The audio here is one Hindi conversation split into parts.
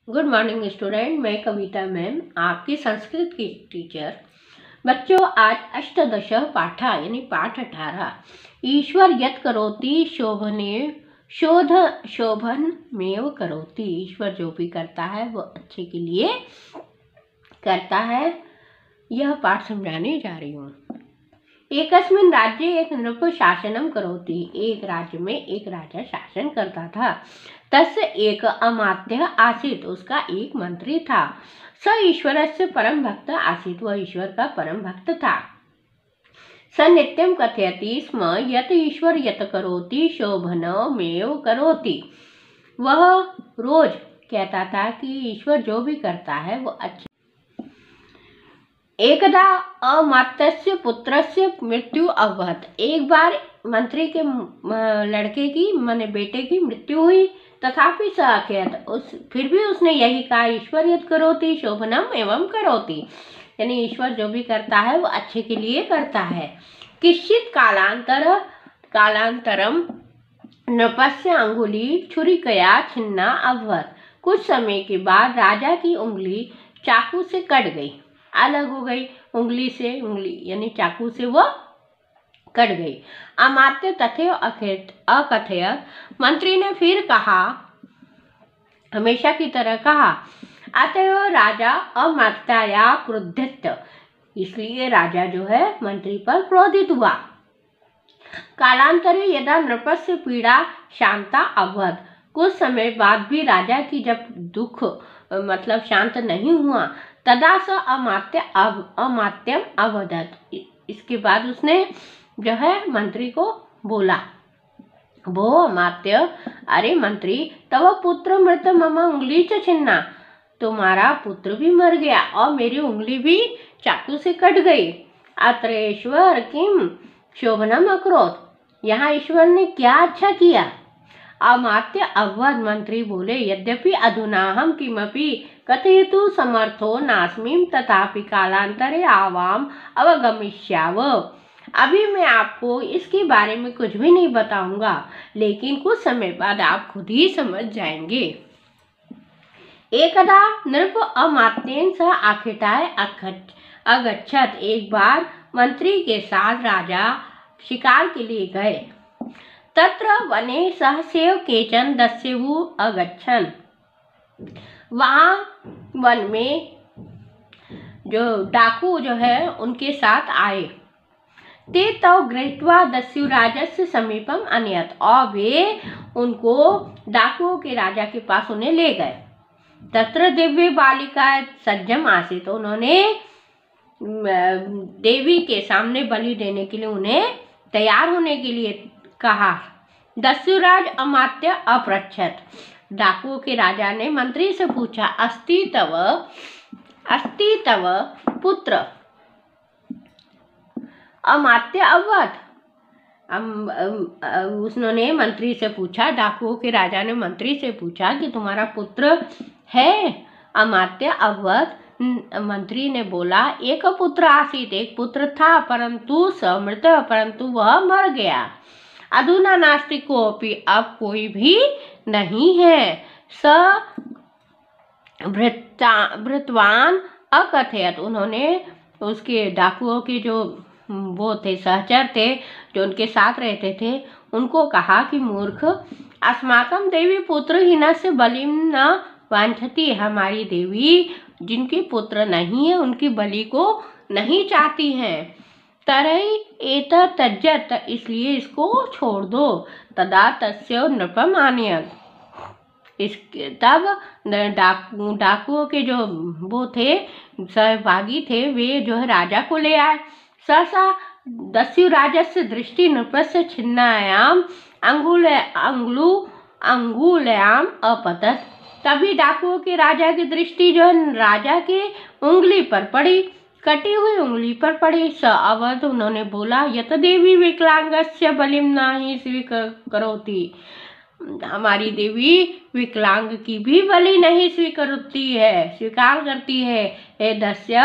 गुड मॉर्निंग स्टूडेंट, मैं कविता मैम, आपकी संस्कृत की टीचर। बच्चों, आज अष्टादश पाठ यानी पाठ 18 ईश्वर यत् करोति शोभनमेव करोति। ईश्वर जो भी करता है वो अच्छे के लिए करता है। यह पाठ समझाने जा रही हूँ। एकस्मिन् राज्ये एक नृप शासनम करोति। एक राज्य में एक राजा शासन करता था। तस्य एक अमात्य आसीत्। उसका एक मंत्री था। स ईश्वरस्य परम भक्त आसीत्। वह ईश्वर का परम भक्त था। स नित्यं कथयति स्म यत् ईश्वर यत् करोति शोभनमेव करोति। वह रोज कहता था कि ईश्वर जो भी करता है वो अच्छा। एकदा अमात्यस्य पुत्रस्य मृत्यु अभवत्। एक बार मंत्री के लड़के की माने बेटे की मृत्यु हुई। तथापि स अकथयत्, फिर भी उसने यही कहा, ईश्वर यत् करोति शोभनम एवं करोति, यानी ईश्वर जो भी करता है वो अच्छे के लिए करता है। किश्चित् कालांतरम नृपस्य अंगुली छुरिकया छिन्ना अभवत्। कुछ समय के बाद राजा की उंगली चाकू से कट गई, अलग हो गई। उंगली से उंगली यानी चाकू से वो कट गई। अमात्य तथैव अकथयत्। मंत्री ने फिर कहा, हमेशा की तरह कहा। अतएव राजा अमात्याया क्रुद्धित। इसलिए राजा जो है मंत्री पर क्रोधित हुआ। कालांतरे यदा नृपस्य पीड़ा शांता अभवत्। कुछ समय बाद भी राजा की जब दुख मतलब शांत नहीं हुआ, तदा स अमात्यम अवदत्। इसके बाद उसने जो है मंत्री को बोला, भो अमात्य, अरे मंत्री, तव पुत्र मृत मम उंगली च छिन्ना। तुम्हारा पुत्र भी मर गया और मेरी उंगली भी चाकू से कट गई। अत्र ईश्वर किम शोभनम अकरोत्। यहाँ ईश्वर ने क्या अच्छा किया। अमात्य अवध। मंत्री बोले, यद्यपि अधुना हम किमपि कथयितुं समर्थो नास्मि, तथापि कालांतरे आवाम अवगमिष्याव। अभी मैं आपको इसके बारे में कुछ भी नहीं बताऊंगा, लेकिन कुछ समय बाद आप खुद ही समझ जाएंगे। एकदा नृप अमात्येन सह आखेटाय अगच्छत्। एक बार मंत्री के साथ राजा शिकार के लिए गए। तत्र वने सहसेव केचन दस्युः अगच्छन्। वहाँ वन में जो डाकू जो है उनके साथ आए। ते तौ गृहीत्वा दस्युराजस्य समीपम अनयत्। और वे उनको डाकुओं के राजा के पास उन्हें ले गए। तत्र दिव्य बालिका सज्जम आसीत्। उन्होंने देवी के सामने बलि देने के लिए उन्हें तैयार होने के लिए कहा। दस्युराज अमात्य अपृच्छत्। डाकुओं के राजा ने मंत्री से पूछा, अस्ति तव पुत्र। अमात्य अवदत्। उसने मंत्री से पूछा, डाकुओं के राजा ने मंत्री से पूछा कि तुम्हारा पुत्र है। अमात्य अवदत्। मंत्री ने बोला, एक पुत्र आसीत्, एक पुत्र था, परंतु स मृत, परंतु वह मर गया। अधुना नास्ति कोऽपि, अब कोई भी नहीं है। स भृतवान अकथयत्। उन्होंने उसके डाकुओं के जो वो थे, सहचर थे, जो उनके साथ रहते थे, उनको कहा कि मूर्ख, अस्माकं देवी पुत्रहीनस्य बलिं न वांछति। हमारी देवी जिनके पुत्र नहीं है उनकी बलि को नहीं चाहती हैं। तरई एतत् त्यजत, इसलिए इसको छोड़ दो। तदा तस्य नृपम आनयत्। इसके तब डाकुओं के जो वो थे, सहभागी थे, वे जो है राजा को ले आए। सहसा दस्युराजस्य दृष्टि नृपस्य छिन्नायाम अंगुल्याम अपतत्। तभी डाकुओं के राजा की दृष्टि जो है राजा के उंगली पर पड़ी, कटी हुई उंगली पर पड़ी। स अवध। उन्होंने बोला, यत देवी विकलांगस्य बलिं नहि स्वीकरोति। हमारी देवी विकलांग की भी बलि नहीं स्वीकार करती है। हे दस्यु,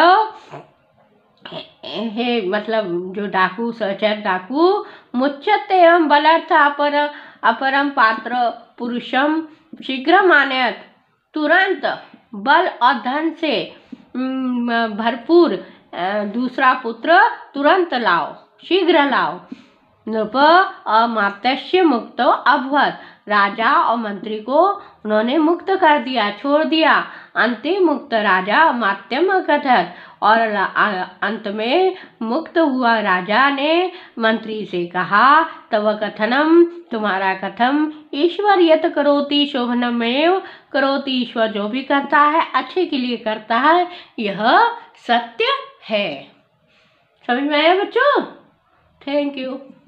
हे मतलब जो डाकू, सहचर डाकू, मुच्यते एवं बलर्थ अपरम पात्र पुरुषम शीघ्र आनयत्। तुरंत बल और धन से भरपूर दूसरा पुत्र तुरंत लाओ, शीघ्र लाओ। नृप अमात्य मुक्तो अभवत्, राजा और मंत्री को उन्होंने मुक्त कर दिया, छोड़ दिया। अंतिम मुक्त राजा अमात्यम अकथत, और अंत में मुक्त हुआ राजा ने मंत्री से कहा, तव कथनम, तुम्हारा कथम, ईश्वर यत करोति शोभनमेव करोति, ईश्वर जो भी करता है अच्छे के लिए करता है, यह सत्य है। समझ में आया बच्चों? Thank you.